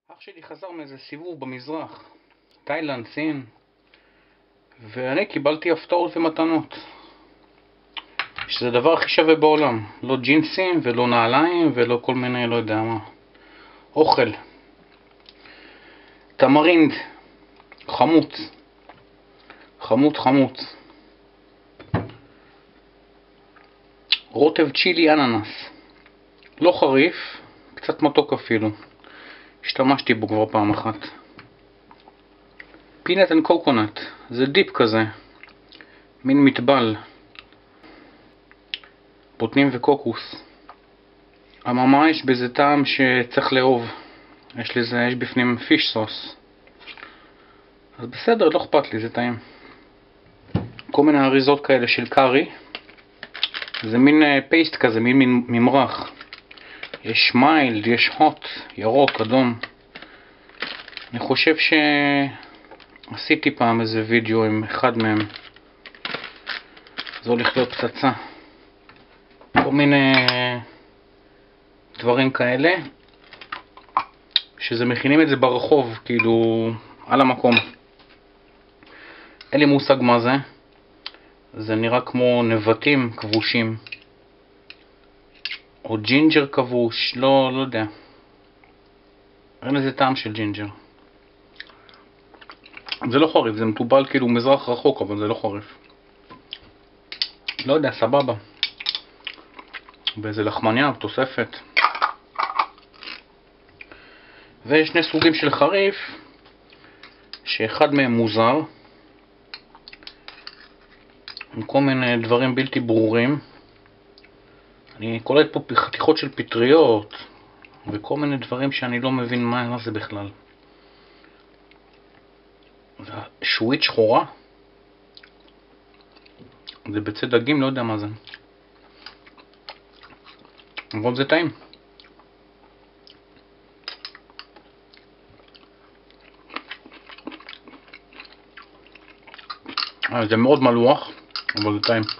אח שלי חזר מאיזה סיבוב במזרח, תאילנד, סין, ואני קיבלתי הפתעות ומתנות, שזה הדבר הכי שווה בעולם. לא ג'ינסים ולא נעליים ולא כל מיני לא יודע מה. אוכל, תמרינד, חמוץ, חמוץ, רוטב צ'ילי אננס, לא חריף, קצת מתוק אפילו, השתמשתי בו כבר פעם אחת. פינט אנד קוקונט, זה דיפ כזה, מין מטבל, בוטנים וקוקוס. הממה יש בזה טעם שצריך לאהוב, יש בפנים פיש סוס, אז בסדר, לא אכפת לי, זה טעים. כל מיני אריזות כאלה של קארי, זה מין פייסט כזה, מין ממרח. יש מיילד, יש הוט, ירוק, אדום. אני חושב שעשיתי פעם איזה וידאו עם אחד מהם. זה הולך להיות פצצה. כל מיני דברים כאלה, שזה מכינים את זה ברחוב, כאילו על המקום. אין לי מושג מה זה. זה נראה כמו נבטים כבושים. או ג'ינג'ר כבוש, לא יודע. אין איזה טעם של ג'ינג'ר. זה לא חריף, זה מטובל כאילו מזרח רחוק, אבל זה לא חריף. לא יודע, סבבה. באיזה לחמניה, תוספת. ויש שני סוגים של חריף, שאחד מהם מוזר, עם כל מיני דברים בלתי ברורים. אני קולט פה חתיכות של פטריות וכל מיני דברים שאני לא מבין מה זה בכלל. זה שועית שחורה, זה ביצי דגים, לא יודע מה זה, אבל זה טעים. זה מאוד מלוח, אבל זה טעים.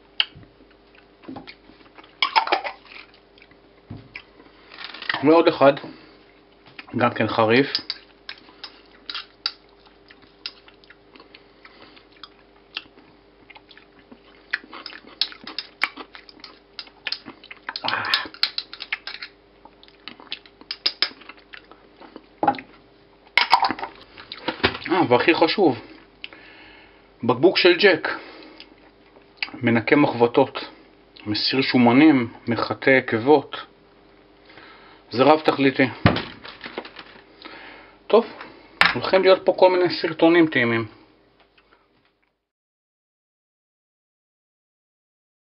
ועוד אחד, גם כן חריף. והכי חשוב, בקבוק של ג'ק, מנקה מחבטות, מסיר שומנים, מחטא עקבות. זה רב תכליתי. טוב, הולכים להיות פה כל מיני סרטונים טעימים.